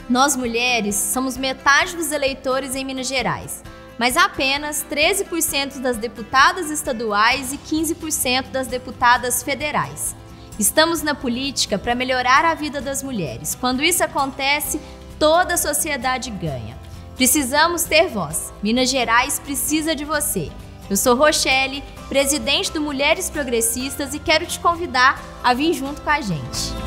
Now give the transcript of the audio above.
Nós mulheres somos metade dos eleitores em Minas Gerais, mas apenas 13% das deputadas estaduais e 15% das deputadas federais. Estamos na política para melhorar a vida das mulheres. Quando isso acontece, toda a sociedade ganha. Precisamos ter voz. Minas Gerais precisa de você. Eu sou Rochelle, presidente do Mulheres Progressistas, e quero te convidar a vir junto com a gente.